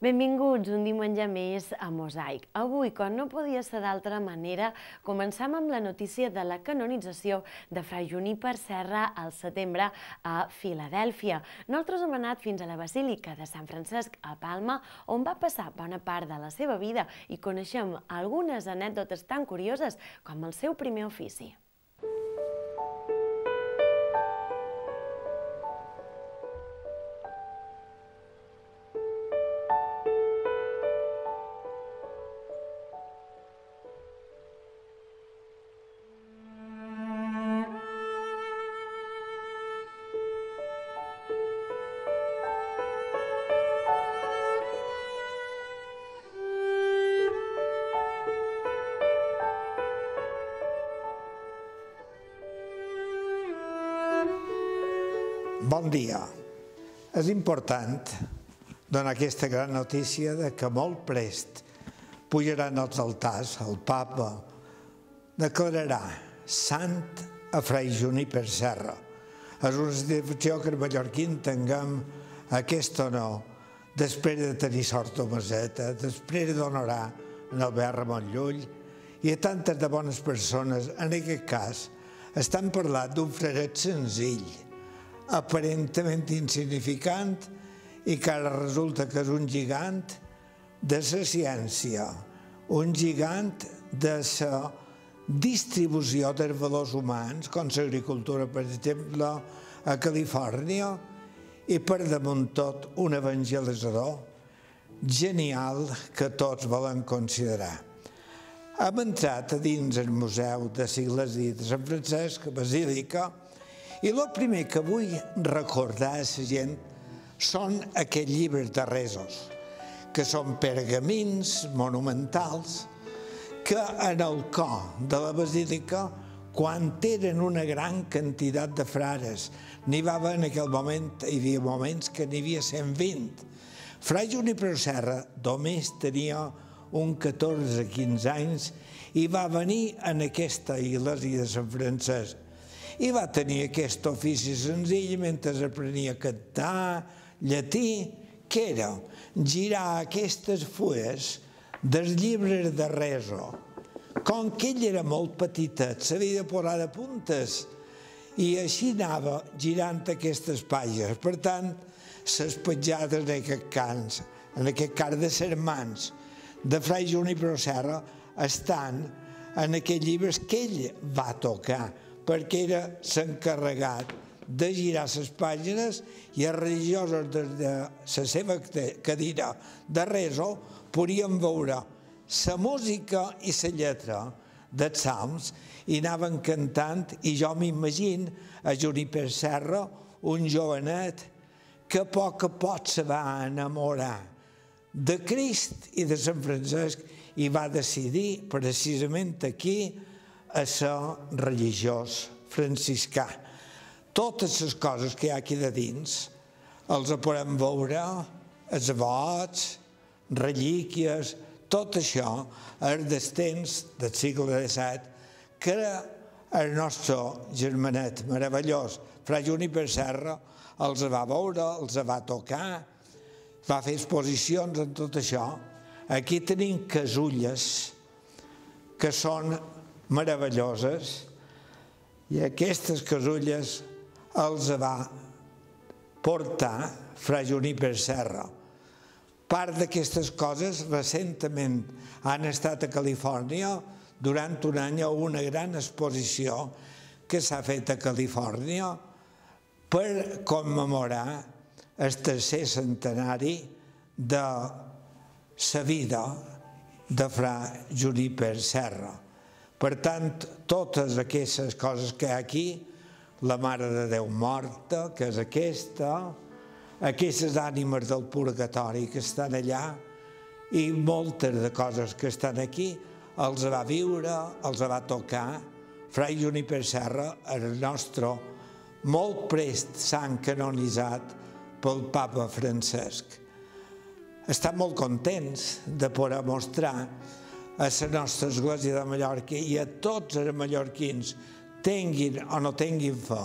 Benvinguts un diumenge més a Mosaic. Avui, com no podia ser d'altra manera, començam amb la notícia de la canonització de Fray Juníper Serra al setembre a Filadèlfia. Nosaltres hem anat fins a la Basílica de Sant Francesc a Palma, on va passar bona part de la seva vida i coneixem algunes anècdotes tan curioses com el seu primer ofici. Bon dia. És important donar aquesta gran notícia de que molt prest pujaran als altars, el papa declararà sant a Fray Juníper Serra. És una satisfacció que els mallorquins tinguem aquest honor després de tenir sort a Maseta, després d'honorar en Albert Ramon Llull i a tantes de bones persones. En aquest cas, estan parlant d'un fraret senzill, aparentment insignificant i que ara resulta que és un gigant de la ciència, un gigant de la distribució dels valors humans, com l'agricultura, per exemple, a Califòrnia, i per damunt tot un evangelitzador genial que tots volen considerar. Hem entrat a dins el Museu de l'Església de Sant Francesc, Basílica, i el primer que vull recordar a la gent són aquests llibres de resos, que són pergamins monumentals que en el cor de la basílica, quan eren una gran quantitat de frares, n'hi va haver en aquell moment, hi havia moments que n'hi havia 120. Fray Juníper Serra només tenia un 14-15 anys i va venir en aquesta església de Sant Francesc. I va tenir aquest ofici senzill mentre aprenia a cantar llatí, que era girar aquestes fulles dels llibres de reso. Com que ell era molt petitet, s'havia de posar de puntes i així anava girant aquestes pàgines. Per tant, les petjades en aquest cas de sermans de Fray Juníper Serra estan en aquests llibres que ell va tocar, perquè era l'encarregat de girar les pàgines i els religiosos des de la seva cadira de reso podien veure la música i la lletra dels salms i anaven cantant, i jo m'imagino a Juníper Serra, un jovenet que a poc se va enamorar de Crist i de Sant Francesc i va decidir precisament aquí a ser religiós franciscà. Totes les coses que hi ha aquí de dins els podem veure, els vots, relíquies, tot això és del temps del segle XVII que el nostre germanet meravellós, Fray Juníper Serra, els va veure, els va tocar, va fer exposicions en tot això. Aquí tenim casulles que són meravelloses i aquestes casulles els va portar Fray Juníper Serra. Part d'aquestes coses recentment han estat a Califòrnia durant un any a una gran exposició que s'ha fet a Califòrnia per commemorar el tercer centenari de la vida de Fray Juníper Serra. Per tant, totes aquestes coses que hi ha aquí, la Mare de Déu morta, que és aquestes ànimes del purgatori que estan allà, i moltes de coses que estan aquí, els va viure, els va tocar Fray Juníper Serra, el nostre molt prest sant canonitzat pel papa Francesc. Estem molt contents de poder mostrar a la nostra església de Mallorca i a tots els mallorquins, tinguin o no tinguin fe,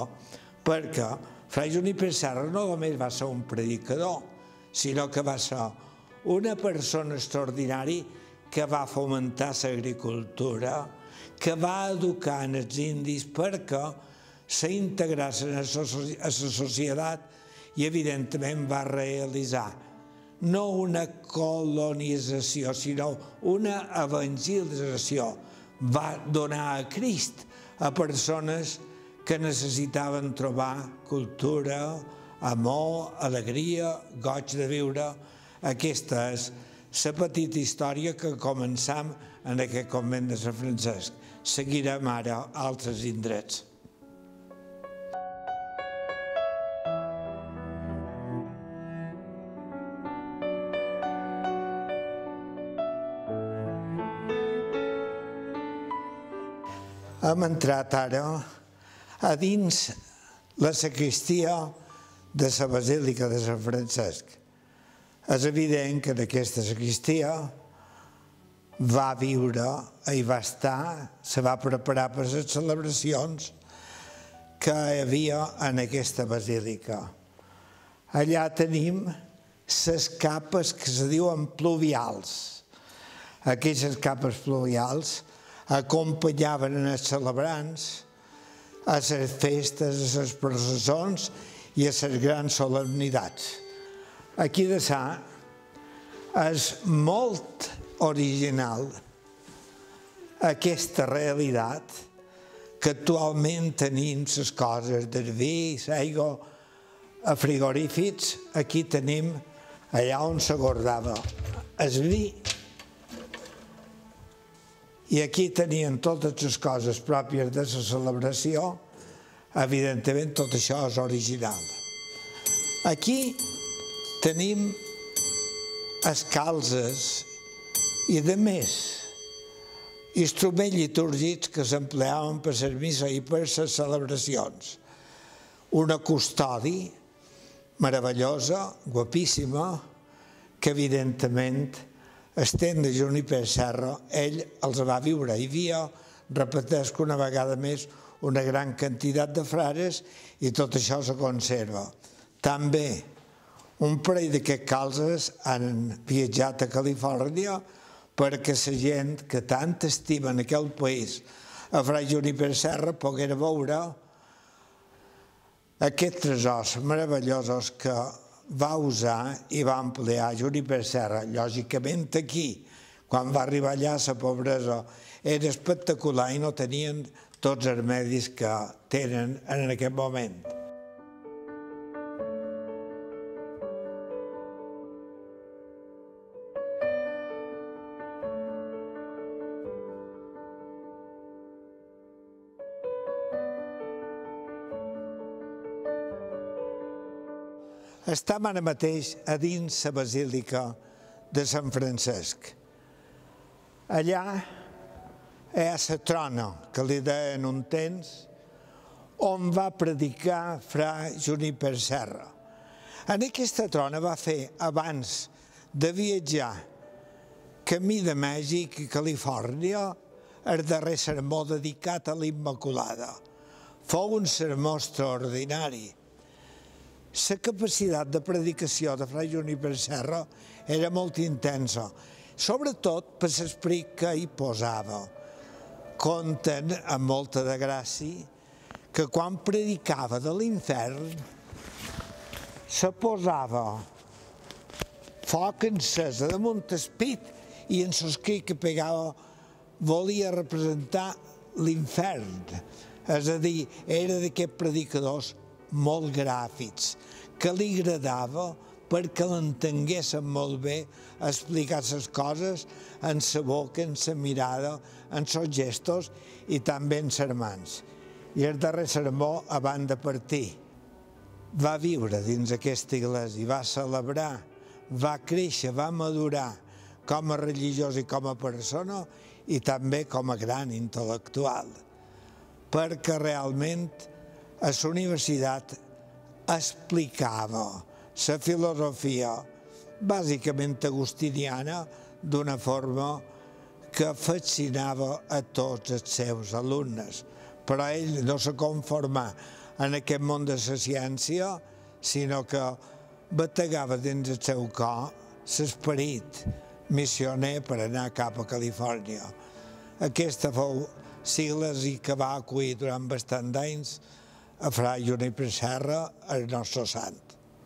perquè Fray Juníper Serra no només va ser un predicador, sinó que va ser una persona extraordinària que va fomentar l'agricultura, que va educar els indis perquè s'integrassin a la societat i, evidentment, va realitzar no una colonització, sinó una evangelització. Va donar a Crist a persones que necessitaven trobar cultura, amor, alegria, goig de viure. Aquesta és la petita història que començam en aquest convent de Sant Francesc. Seguirem ara a altres indrets. Hem entrat ara a dins la sagristia de la Basílica de Sant Francesc. És evident que en aquesta sagristia va viure i va estar, se va preparar per les celebracions que hi havia en aquesta basílica. Allà tenim les capes que se diuen pluvials. Aquestes capes pluvials acompanyaven els celebrants a les festes, a les processons i a les grans solemnitats. Aquí de ça és molt original aquesta realitat que actualment tenim les coses del vi, l'aigua, a frigorífics. Aquí tenim allà on se guardava el vi i aquí tenien totes les coses pròpies de la celebració. Evidentment, tot això és original. Aquí tenim els calzes i, a més, instruments litúrgics que s'empleaven per les misses i per les celebracions. Una custodi meravellosa, guapíssima, que, evidentment, Sten de Juniper Serra, ell els va viure. Hi havia, repetesc una vegada més, una gran quantitat de frares i tot això se conserva. També un parell d'aquests calzes han viatjat a Califòrnia perquè la gent que tant estima en aquell país a Fra Juniper Serra poguera veure aquests tresors meravellosos que va usar i va emplear Juniper Serra. Lògicament aquí, quan va arribar allà, la pobresa era espectacular i no tenien tots els medis que tenen en aquest moment. Estem ara mateix a dins la Basílica de Sant Francesc. Allà hi ha la trona, que li deien un temps, on va predicar Fra Juniper Serra. En aquesta trona va fer, abans de viatjar camí de Mèxic i Califòrnia, el darrer sermó dedicat a l'Immaculada. Fou un sermó extraordinari. La capacitat de predicació de Fra Juniper Serra era molt intensa, sobretot per l'esperit que hi posava. Conten, amb molta de gràcia, que quan predicava de l'infern se posava foc encesa damunt el pit i en el crit que pegava volia representar l'infern. És a dir, era d'aquests predicadors molt gràfics, que li agradava perquè l'entenguessin molt bé explicar les coses en la boca, en la mirada, en els gestos i també en les mans. I el darrer sermó, abans de partir, va viure dins aquesta església, va celebrar, va créixer, va madurar com a religiós i com a persona i també com a gran intel·lectual, perquè realment a la universitat explicava la filosofia bàsicament agustiniana d'una forma que fascinava a tots els seus alumnes. Però ell no se conformà en aquest món de la ciència, sinó que bategava dins el seu cor l'esperit missioner per anar cap a Califòrnia. Aquesta fou sigles i que va acollir durant bastant d'anys a Fra Juniper Serra, el nostre sant.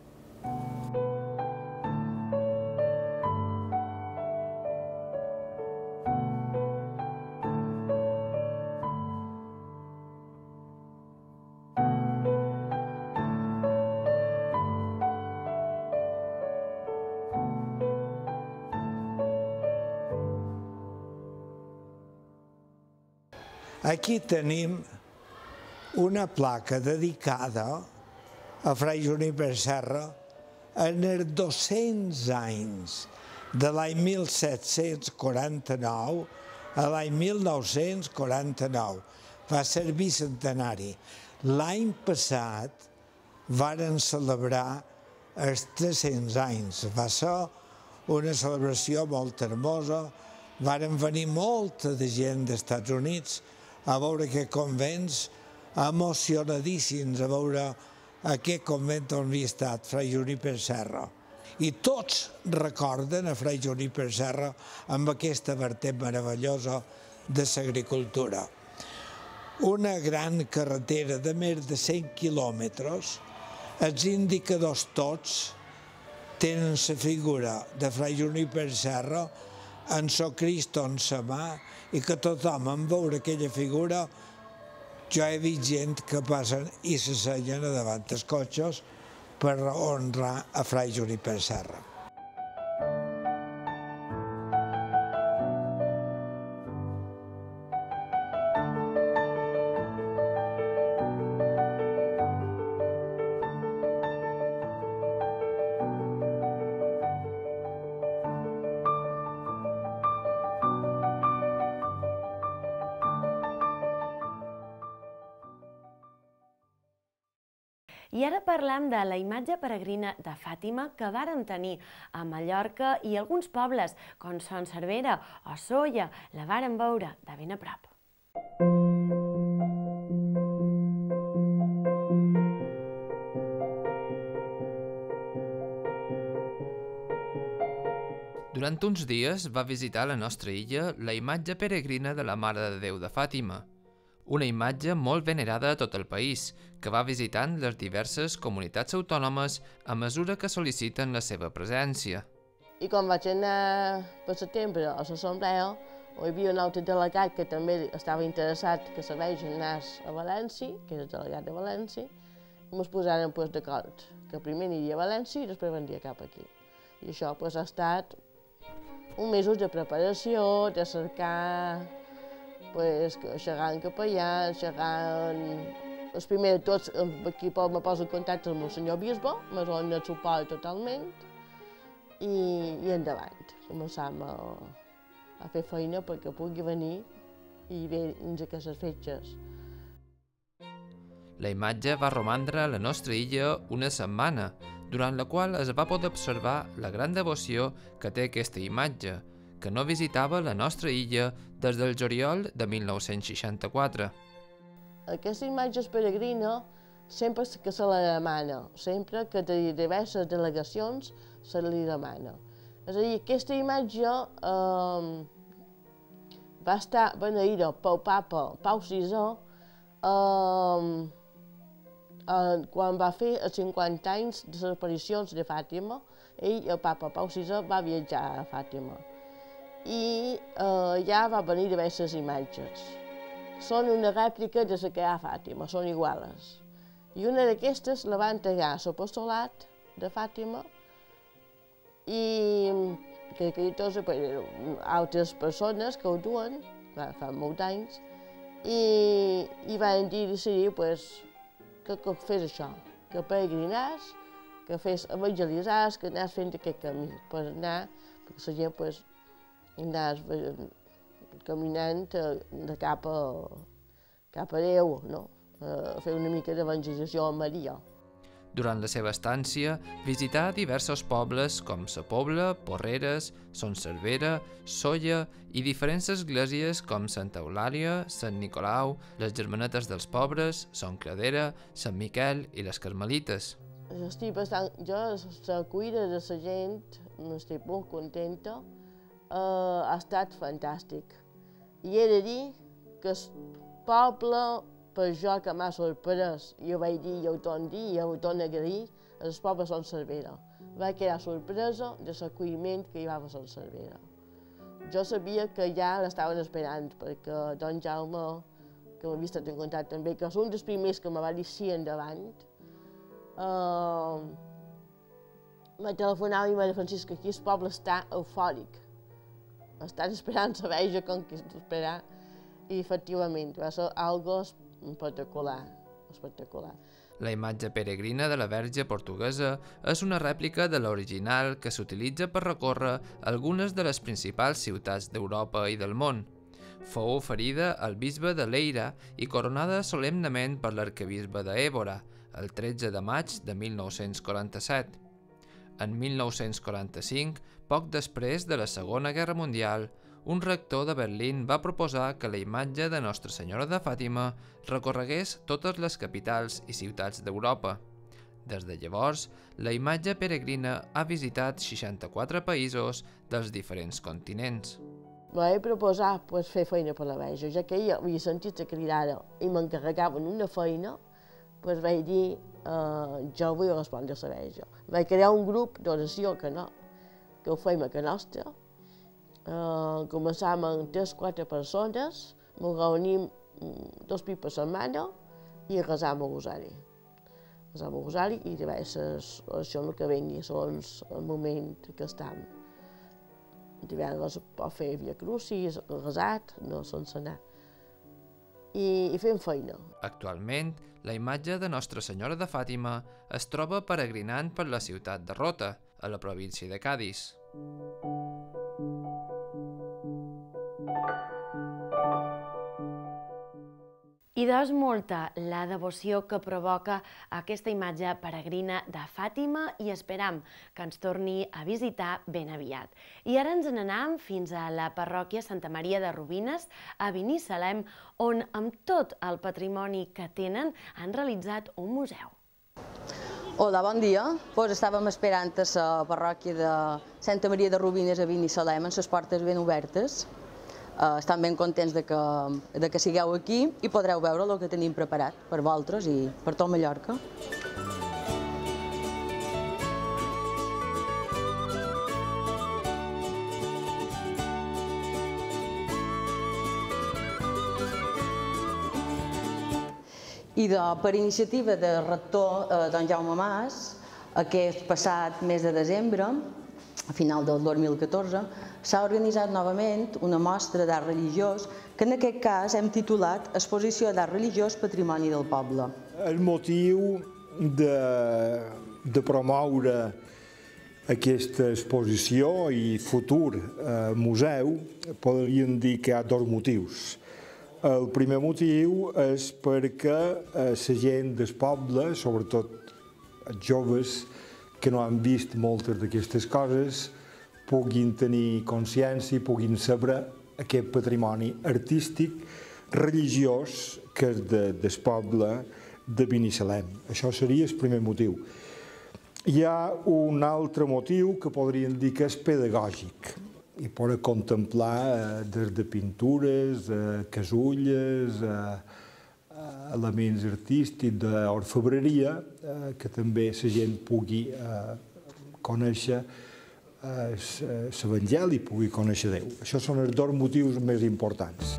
Aquí tenim una placa dedicada a Fra Juniper Serra en els 200 anys, de l'any 1749 a l'any 1949. Va ser bicentenari. L'any passat varen celebrar els 300 anys. Va ser una celebració molt hermosa. Varen venir molta de gent dels Estats Units a veure aquest convents, emocionadíssims a veure aquest convent on havia estat Fra Juniper Serra. I tots recorden a Fra Juniper Serra amb aquesta vertent meravellosa de l'agricultura. Una gran carretera de més de 100 quilòmetres, els indicadors tots tenen la figura de Fra Juniper Serra en so Cristo en sa mà, i que tothom, en veure aquella figura, jo he vist gent que passen i s'assenyen davant dels cotxes per honrar a Fra Juniper Serra. I ara parlem de la imatge peregrina de Fàtima que varen tenir a Mallorca i alguns pobles, com Son Servera o Sóller, la varen veure de ben a prop. Durant uns dies va visitar la nostra illa la imatge peregrina de la Mare de Déu de Fàtima, una imatge molt venerada a tot el país, que va visitant les diverses comunitats autònomes a mesura que sol·liciten la seva presència. I quan vaig anar per setembre a l'assemblea, hi havia un altre delegat que també estava interessat que se vegi anés a València, que és el delegat de València, i ens posaren d'acord, que primer aniria a València i després vindria cap aquí. I això ha estat uns mesos de preparació, de cercar xerrant cap allà, els primers de tots, aquí me poso en contacte amb el senyor bisbe, me dona el suport totalment, i endavant. Començam a fer feina perquè pugui venir i ve fins a aquestes fetges. La imatge va romandre a la nostra illa una setmana, durant la qual es va poder observar la gran devoció que té aquesta imatge, que no visitava la nostra illa des del juliol de 1964. Aquesta imatge peregrina sempre que se la demana, sempre que de diverses delegacions se li demana. És a dir, aquesta imatge va estar beneïda pel papa Pau VI quan va fer els 50 anys de les aparicions de Fàtima. Ell, el papa Pau VI, va viatjar a Fàtima i ja va venir diverses imatges. Són una rèplica de la que hi ha a Fàtima, són iguales. I una d'aquestes la va entregar a l'apostolat de Fàtima i altres persones que ho duen, fa molts anys, i van decidir que fes això, que peregrinàs, que fes evangelitzars, que anàs fent aquest camí, per anar, perquè la gent anàs caminant cap a Déu, a fer una mica d'evangelització a Maria. Durant la seva estància, visità diversos pobles com Sa Pobla, Porreres, Son Servera, Sóller i diferents esglésies com Santa Eulàlia, Sant Nicolau, les Germanetes dels Pobres, Son Cladera, Sant Miquel i les Carmelites. Jo, la cuida de la gent estic molt contenta, ha estat fantàstic. I he de dir que el poble, per jo que m'ha sorprès, jo vaig dir, jo ho torno a dir, jo ho torno a agrair, el poble Son Cervera. Vaig quedar sorpresa de l'acolliment que hi va a Son Cervera. Jo sabia que ja l'estaven esperant, perquè don Jaume, que m'ha vist en contacte també, que és un dels primers que me va dir sí endavant, m'ha telefonat i m'ha dit, Francisca, aquí el poble està eufòric. Estan esperant la veja com que esperar, i efectivament va ser algo espectacular, espectacular. La imatge peregrina de la Verge portuguesa és una rèplica de l'original que s'utilitza per recórrer algunes de les principals ciutats d'Europa i del món. Fou oferida al bisbe de Lleida i coronada solemnement per l'arquebisbe d'Évora, el 13 de maig de 1947. En 1945, poc després de la Segona Guerra Mundial, un rector de Berlín va proposar que la imatge de Nostra Senyora de Fàtima recorregués totes les capitals i ciutats d'Europa. Des de llavors, la imatge peregrina ha visitat 64 països dels diferents continents. Vaig proposar fer feina per la Verge, ja que ella havia sentit la cridada i m'encarregaven una feina, vaig dir, jo vull respondre a la Verge. Vaig crear un grup d'oració que ho fèiem a Can Nostra. Començàvem amb 3-4 persones, ens reunim 2 cops per setmana i resàvem el rosari. Resàvem el rosari i diverses oracions que vengui segons el moment que estem. Divendres pot fer Via Crucis, resat, no sense anar. I fem feina. Actualment, la imatge de Nostra Senyora de Fàtima es troba peregrinant per la ciutat de Rota, a la província de Cadis. I és molta la devoció que provoca aquesta imatge peregrina de Fàtima i esperam que ens torni a visitar ben aviat. I ara ens n'anem fins a la parròquia Santa Maria de Rubines, a Binissalem, on amb tot el patrimoni que tenen han realitzat un museu. Hola, bon dia. Estàvem esperant a la parròquia de Santa Maria de Rubines a Binissalem, amb les portes ben obertes. Estan ben contents de que sigueu aquí i podreu veure el que tenim preparat per vosaltres i per tot Mallorca. I per iniciativa del rector don Jaume Mas, aquest passat mes de desembre, a final del 2014, s'ha organitzat novament una mostra d'art religiós que en aquest cas hem titulat Exposició d'art religiós Patrimoni del Poble. El motiu de promoure aquesta exposició i futur museu podríem dir que hi ha 2 motius. El primer motiu és perquè la gent del poble, sobretot els joves que no han vist moltes d'aquestes coses, puguin tenir consciència i puguin saber aquest patrimoni artístic, religiós, que és del poble de Binissalem. Això seria el primer motiu. Hi ha un altre motiu que podríem dir que és pedagògic, i poder contemplar des de pintures, casulles, elements artístics d'orfebreria, que també la gent pugui conèixer l'Evangeli, pugui conèixer Déu. Això són els 2 motius més importants.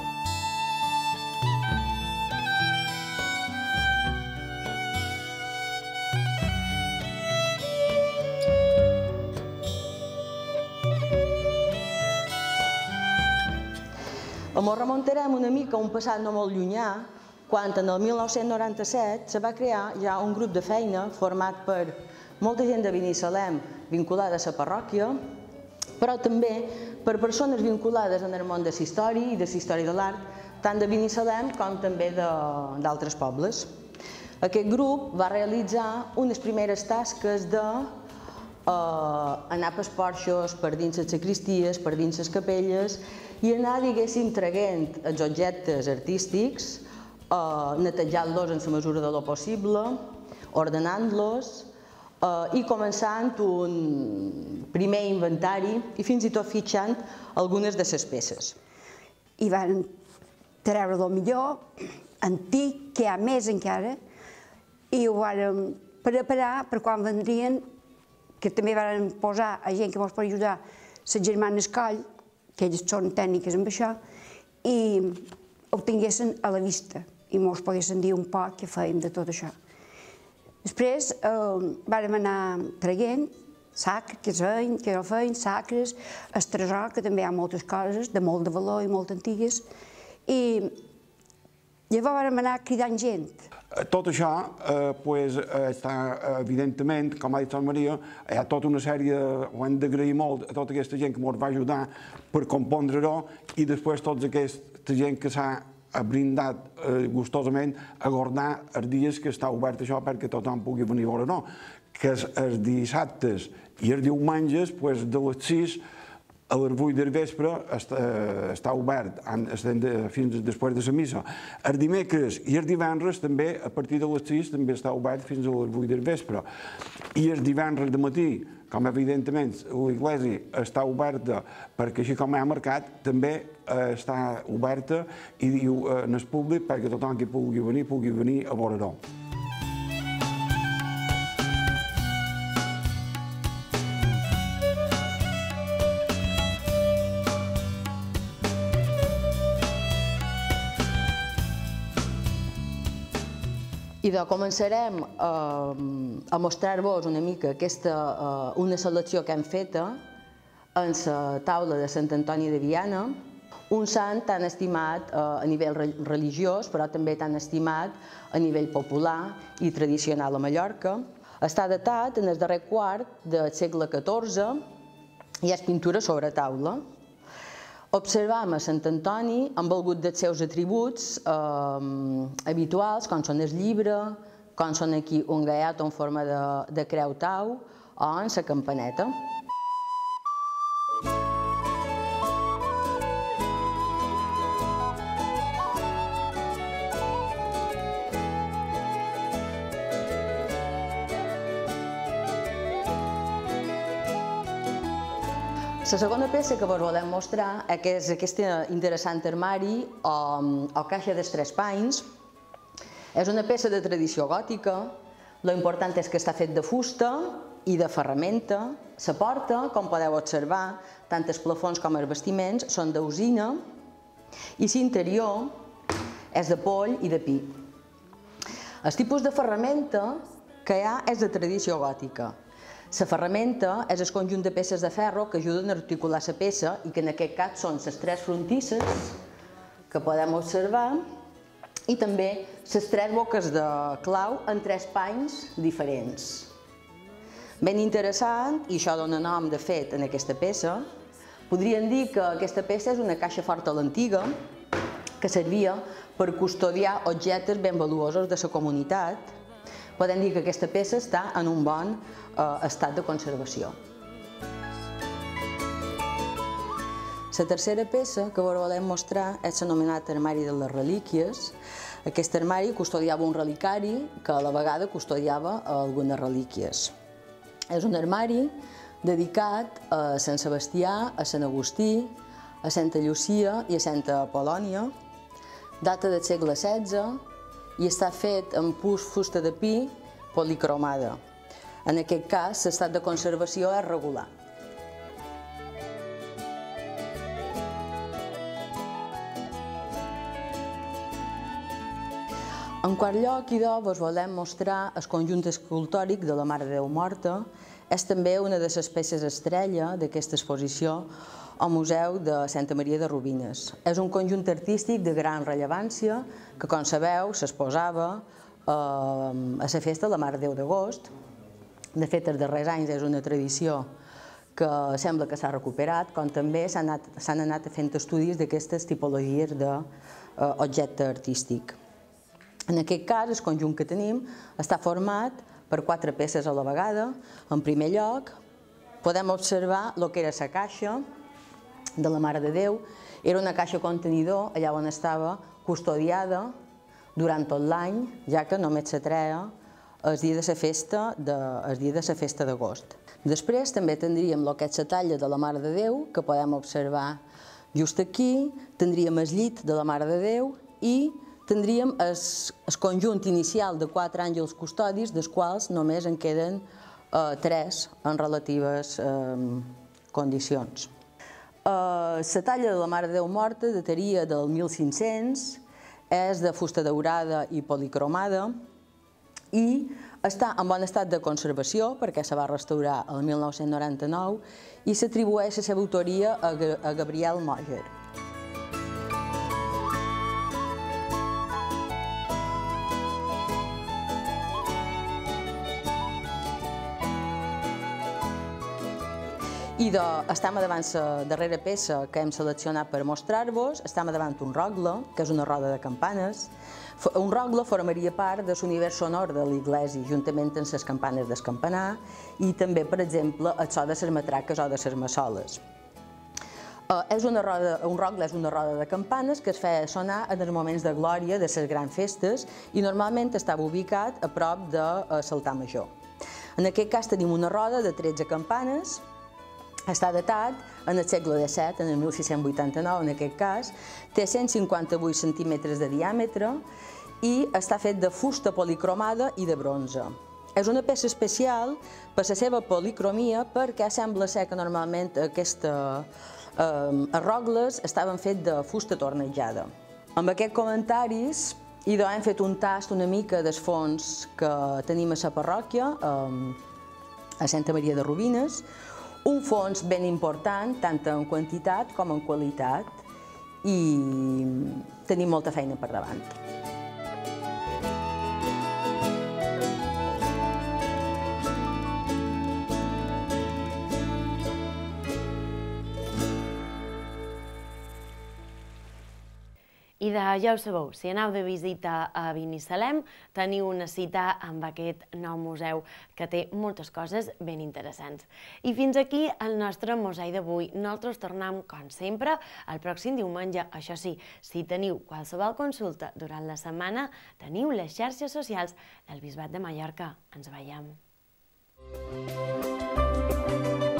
Ens remuntarem una mica a un passat no molt llunyà, quan en el 1997 se va crear ja un grup de feina format per molta gent de Binissalem vinculada a la parròquia, però també per persones vinculades en el món de la història i de la història de l'art, tant de Binissalem com també d'altres pobles. Aquest grup va realitzar unes primeres tasques d'anar pels porxos, per dins les sacristies, per dins les capelles, i anar, diguéssim, traient els objectes artístics, netejant-los en la mesura de lo possible, ordenant-los, i començant un primer inventari i fins i tot fitxant algunes de les peces. I van treure el millor, antic, que hi ha més encara, i ho vàrem preparar per quan vendrien, que també vàrem posar a gent que ens pot ajudar, les germanes Coll, que elles són tècniques amb això, i ho tinguessin a la vista i ens poguessin dir un poc què fèiem de tot això. Després vàrem anar traient sacres, que no feien, sacres, el tresor, que també hi ha moltes coses de molt de valor i molt antigues, i llavors vàrem anar cridant gent. Tot això està, evidentment, com ha dit la Maria, hi ha tota una sèrie, ho hem d'agrair molt a tota aquesta gent que ens va ajudar per compondre-ho i després tota aquesta gent que s'ha brindat gustosament a guardar els dies que està obert això perquè tothom pugui venir a veure-ho, que els dissabtes i els diumenges de les 6 a les 8 del vespre està obert fins després de la missa. Els dimecres i els divendres també, a partir de les 6, també està obert fins a les 8 del vespre. I els divendres de matí, com evidentment l'església està oberta perquè així com hi ha mercat, també està oberta i diu en el públic perquè tothom que pugui venir a veure-ho. I començarem a mostrar-vos una mica una selecció que hem feta en la taula de Sant Antoni de Viana, un sant tan estimat a nivell religiós, però també tan estimat a nivell popular i tradicional a Mallorca. Està datat en el darrer quart del segle XIV i és pintura sobre taula. Observam a Sant Antoni amb algun dels seus atributs habituals, com són el llibre, com són aquí un gaiato en forma de creu tau o en la campaneta. La segona peça que vos volem mostrar és aquest interessant armari o caixa dels tres panys. És una peça de tradició gòtica. L'important és que està fet de fusta i de ferramenta. La porta, com podeu observar, tant els plafons com els bastiments són d'usina i l'interior és de poll i de pi. El tipus de ferramenta que hi ha és de tradició gòtica. La ferramenta és el conjunt de peces de ferro que ajuden a articular la peça i que en aquest cas són les tres frontisses que podem observar i també les tres boques de clau en tres panys diferents. Ben interessant, i això dona nom de fet en aquesta peça, podríem dir que aquesta peça és una caixa forta a l'antiga que servia per custodiar objectes ben valuosos de la comunitat. Podem dir que aquesta peça està en un bon estat de conservació. La tercera peça que volem mostrar és l'anomenat armari de les relíquies. Aquest armari custodiava un relicari que a la vegada custodiava algunes relíquies. És un armari dedicat a Sant Sebastià, a Sant Agustí, a Santa Llucia i a Santa Apol·lònia. Data del segle XVI i està fet amb fusta de pi policromada. En aquest cas, l'estat de conservació és regular. En quart lloc, vos volem mostrar el conjunt escultòric de la Mare de Déu Morta. És també una de les peces estrella d'aquesta exposició al Museu de Santa Maria de Rubines. És un conjunt artístic de gran rellevància que, com sabeu, s'exposava a la festa de la Mare de Déu d'agost. De fet, els darrers anys és una tradició que sembla que s'ha recuperat, com també s'han anat fent estudis d'aquestes tipologies d'objecte artístic. En aquest cas, el conjunt que tenim està format per 4 peces a la vegada. En primer lloc, podem observar el que era la caixa de la Mare de Déu. Era una caixa contenidor allà on estava custodiada durant tot l'any, ja que només se treia el dia de la festa d'agost. Després també tindríem el que és la talla de la Mare de Déu, que podem observar just aquí, tindríem el llit de la Mare de Déu i tindríem el conjunt inicial de 4 àngels custodis, dels quals només en queden 3 en relatives condicions. La talla de la Mare de Déu morta dataria del 1500, és de fusta daurada i policromada i està en bon estat de conservació perquè se va restaurar el 1999 i s'atribueix la seva autoria a Gabriel Moger. I estem davant la darrera peça que hem seleccionat per mostrar-vos, estem davant un rogle, que és una roda de campanes. Un rogle formaria part de l'univers sonor de l'església, juntament amb les campanes del campanar i també, per exemple, el so de les matraques o de les massoles. Un rogle és una roda de campanes que es feia sonar en els moments de glòria de les grans festes i normalment estava ubicat a prop de l'altar major. En aquest cas tenim una roda de 13 campanes. Està datat en el segle XVII, en el 1689 en aquest cas, té 158 centímetres de diàmetre i està fet de fusta policromada i de bronze. És una peça especial per la seva policromia perquè sembla ser que normalment els rogles estaven fets de fusta tornejada. Amb aquests comentaris hem fet un tast una mica dels fons que tenim a la parròquia, a Santa Maria de Rubines, un fons ben important, tant en quantitat com en qualitat, i tenim molta feina per davant. I ja ho sabeu, si aneu de visita a Binissalem, teniu una cita amb aquest nou museu que té moltes coses ben interessants. I fins aquí el nostre mosaic d'avui. Nosaltres tornem, com sempre, el pròxim diumenge. Això sí, si teniu qualsevol consulta durant la setmana, teniu les xarxes socials del Bisbat de Mallorca. Ens veiem.